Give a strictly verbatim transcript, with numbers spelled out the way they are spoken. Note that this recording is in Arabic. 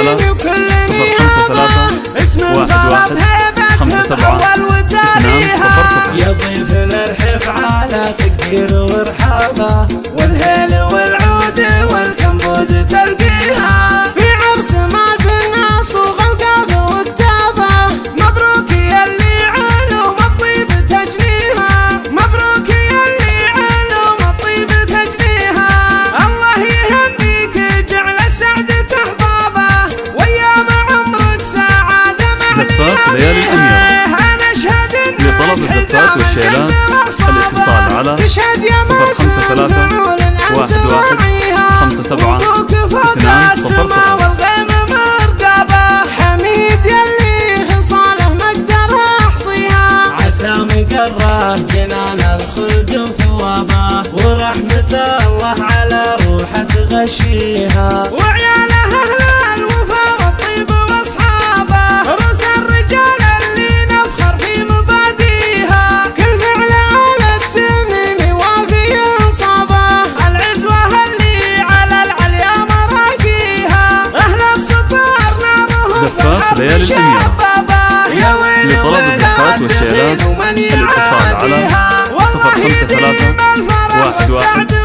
على صفر خمسة ثلاثة واحد واحد خمسة سبعة اثنان صفر صفر. يضيف الرحف على تقدير ورحابه، والهيل والعود والكمبود تلقيها في عرس مازن صوغ القاف وكتابه. مبروك يلي علوم الطيب تجنيها، مبروك يلي علوم الطيب تجنيها. الله يهنيك جعل السعد تحضابه، وايام عمرك سعاده مع زفات ليالي الأميرة. لطلب الزفات والشيلات الاتصال على صفر خمسة ثلاثة واحد واحد خمسة سبعة اثنان صفر صفر. حميد يلي خصاله ما اقدر احصيها، عسى مقره جنان الخلد وثوابه، ورحمة الله على روحه تغشيها. وعياله اهل الوفا والطيب واصحابه، رؤوس الرجال اللي نفخر في مباديها. كل فعل على التميم وافي انصابه، العزوه اللي على العليا مراقيها. اهل السطار نارهم زفات ليالي الأميرة. لطلب الزفات والشيلات الاتصال على صفر خمسة ثلاثة واحد واحد